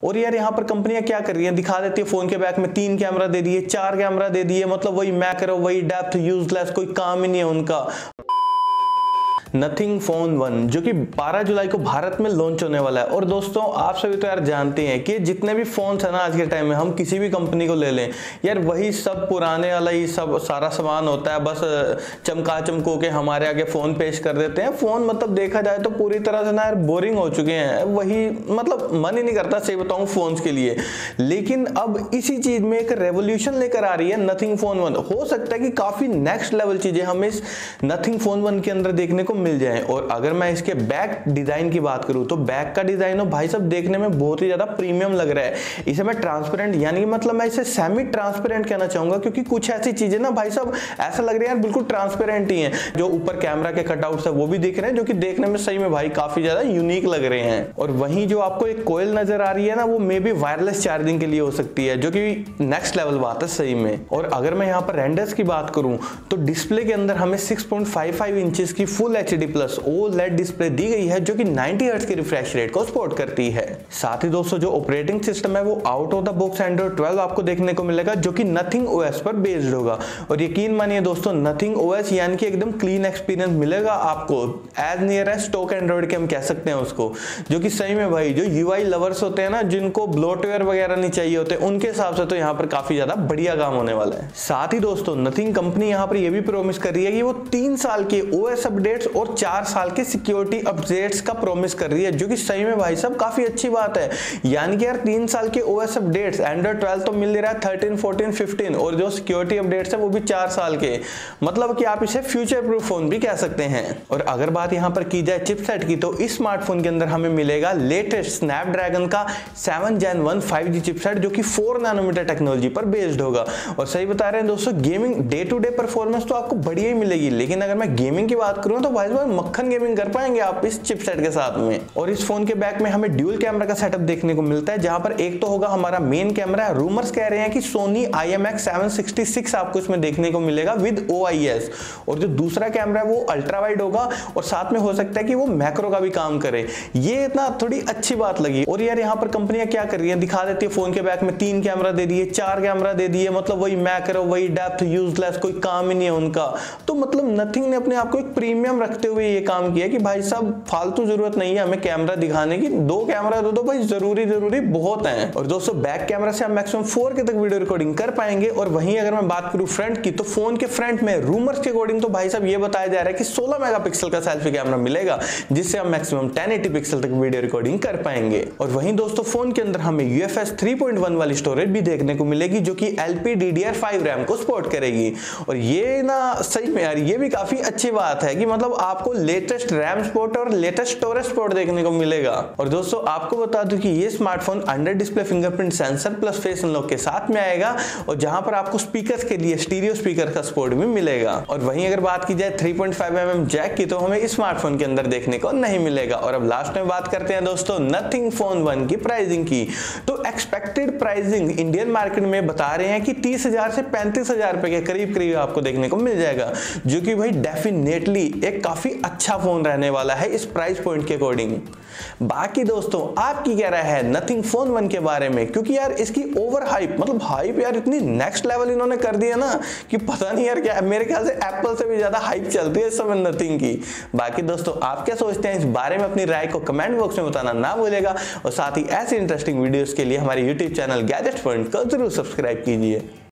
और यार यहाँ पर कंपनियां क्या कर रही हैं, दिखा देती है फोन के बैक में 3 कैमरा दे दिए, 4 कैमरा दे दिए, मतलब वही मैक्रो वही डेप्थ, यूजलेस, कोई काम ही नहीं है उनका। नथिंग फोन 1 जो कि 12 जुलाई को भारत में लॉन्च होने वाला है। और दोस्तों आप सभी तो यार जानते हैं कि जितने भी फोन्स है ना आज के टाइम में, हम किसी भी कंपनी को ले लें यार, वही सब पुराने वाला ही सब सारा सामान होता है, बस चमका चमको के हमारे आगे फोन पेश कर देते हैं। फोन मतलब देखा जाए तो पूरी तरह से ना यार बोरिंग हो चुके हैं, वही मतलब मन ही नहीं करता सही बताऊं फोन्स के लिए। लेकिन अब इसी चीज में एक रेवोल्यूशन लेकर आ रही है नथिंग फोन 1। हो सकता है कि काफी नेक्स्ट लेवल चीजें हमें इस नथिंग फोन 1 के अंदर देखने को मिल जाए। और अगर मैं इसके बैक डिजाइन की बात करूं तो बैक का डिजाइन हो भाई साहब देखने में बहुत ही ज्यादा प्रीमियम लग रहा है। इसे मैं ट्रांसपेरेंट यानी कि मतलब मैं इसे सेमी ट्रांसपेरेंट कहना चाहूंगा, क्योंकि कुछ ऐसी चीजें ना भाई साहब ऐसा लग रहा है यार बिल्कुल ट्रांसपेरेंट ही है। जो ऊपर कैमरा के कटआउट्स है वो भी दिख रहे हैं, जो कि देखने में सही में भाई काफी ज्यादा यूनिक लग रहे हैं। और वहीं जो आपको एक कोयल नजर आ रही है ना, वो मे बी वायरलेस चार्जिंग के लिए हो सकती है, जो कि नेक्स्ट लेवल बात है सही में। और अगर मैं यहाँ पर रेंडर्स की बात करूं तो डिस्प्ले के अंदर हमें 6.55 इंचेस की full HD plus OLED display दी गई है, जो कि 90 हर्ट्ज के रिफ्रेश रेट को सपोर्ट करती है। साथ ही दोस्तों जो ऑपरेटिंग सिस्टम है वो out of the box Android 12 आपको देखने को मिलेगा, जो कि नथिंग OS पर बेस्ड होगा। और यकीन मानिए दोस्तों नथिंग OS यानी कि एकदम क्लीन एक्सपीरियंस मिलेगा आपको, as near as stock Android के हम कह सकते हैं उसको, जो कि सही में भाई जो UI लवर्स होते हैं ना, जिनको ब्लोटवेयर वगैरह नहीं चाहिए होते, उनके हिसाब से तो यहाँ पर काफी ज्यादा बढ़िया काम होने वाला है। साथ ही दोस्तों नथिंग कंपनी यहाँ पर यह भी प्रॉमिस कर रही है कि वो 3 साल के OS अपडेट्स और 4 साल के सिक्योरिटी अपडेट्स का प्रॉमिस कर रही है, जो कि सही में भाई साहब काफी अच्छी बात है। यानी कि यार 3 साल के OS अपडेट्स, एंड्रॉइड 12 तो मिल रहा है 13, 14, 15, और जो सिक्योरिटी अपडेट्स है वो भी 4 साल के, मतलब कि आप इसे फ्यूचर प्रूफ फोन भी कह सकते हैं। और अगर बात यहाँ पर की जाए चिपसेट की, तो इस स्मार्टफोन के अंदर हमें मिलेगा लेटेस्ट स्नैपड्रैगन का 7 Gen 1 5G चिपसेट, जो कि 4 नैनोमीटर टेक्नोलॉजी पर बेस्ड होगा। और सही बता रहे हैं दोस्तों, gaming day to day performance तो आपको बढ़िया ही मिलेगी, लेकिन अगर मैं गेमिंग की बात करूं तो भाई मक्खन गेमिंग कर पाएंगे आप इस चिपसेट के साथ में। और इस फोन के बैक में हमें ड्यूल कैमरा का सेटअप देखने को मिलता है, जहां पर एक तो होगा हमारा मेन कैमरा, रूमर्स कह रहे हैं कि सोनी IMX766 आपको इसमें देखने को मिलेगा विद OIS। और जो दूसरा कैमरा है वो अल्ट्रा वाइड होगा, और साथ में हो सकता है कि वो मैक्रो का भी काम करे। ये इतना थोड़ी अच्छी बात लगी। और यार यहाँ पर कंपनियां क्या कर रही है, दिखा देती है फोन के बैक में 3 कैमरा दे दिए, 4 कैमरा दे दिए, मतलब वही मैक्रो वही डेप्थ, यूजलेस, कोई काम ही नहीं है उनका। तो मतलब नथिंग ने अपने आप को एक प्रीमियम रखते हुए ये काम किया कि भाई साहब फालतू जरूरत नहीं है हमें कैमरा दिखाने की, 2 कैमरा दो भाई जरूरी बहुत हैं। और दोस्तों बैक कैमरा से हम मैक्सिमम 4K तक वीडियो रिकॉर्डिंग कर पाएंगे। और वहीं अगर मैं बात करूं फ्रंट की, तो फोन के फ्रंट में रूमर्स के अकॉर्डिंग तो भाई साहब ये बताया जा रहा है कि 16 मेगापिक्सल का सेल्फी कैमरा मिलेगा, जिससे हम मैक्सिमम 1080 पिक्सल तक वीडियो रिकॉर्डिंग कर पाएंगे। और वहीं दोस्तों फोन के अंदर हमें UFS 3.1 वाली स्टोरेज भी देखने को मिलेगी, जो कि LPDDR5 रैम को सपोर्ट करेगी। और ये ना सही में यार ये भी काफी अच्छी बात है कि मतलब आपको लेटेस्ट रैम सपोर्ट और लेटेस्ट स्टोरेज सपोर्ट देखने को मिलेगा। और दोस्तों आपको बता दूं कि ये smartphone under display fingerprint sensor plus face unlock के साथ में आएगा, और जहां पर आपको स्पीकर्स के लिए स्टीरियो स्पीकर का सपोर्ट भी मिलेगा। और वहीं अगर बात की जाए 3.5mm जैक की, तो हमें इस स्मार्टफोन के अंदर देखने को नहीं मिलेगा। और अब लास्ट में बात करते हैं दोस्तों नथिंग फोन 1 की प्राइसिंग की। तो एक्सपेक्टेड प्राइसिंग इंडियन मार्केट में बता रहे हैं कि 30,000 से 35,000 रुपए के करीब करीब आपको देखने को मिल जाएगा, जो कि भाई डेफिनेटली एक काफी अच्छा फोन रहने वाला है इस प्राइस पॉइंट के अकॉर्डिंग। बाकी दोस्तों आपकी क्या राय है नथिंग फोन 1 के बारे में, क्योंकि यार इसकी ओवर हाइप, मतलब हाइप यार इतनी नेक्स्ट लेवल इन्होंने कर दिया ना कि पता नहीं यार क्या, मेरे ख्याल से एप्पल से भी ज्यादा हाइप चलती है इस समय नथिंग की। बाकी दोस्तों आप क्या सोचते हैं इस बारे में, अपनी राय को कमेंट बॉक्स में बताना ना भूलेगा। और साथ ही ऐसी इंटरेस्टिंग वीडियोस के लिए हमारे यूट्यूब चैनल गैजेट पॉइंट को जरूर सब्सक्राइब कीजिए।